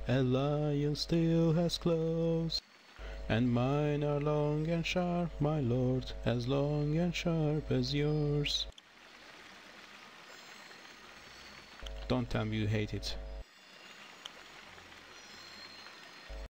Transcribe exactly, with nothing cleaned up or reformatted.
A lion still has claws, and mine are long and sharp, my lord, as long and sharp as yours. Don't tell me you hate it.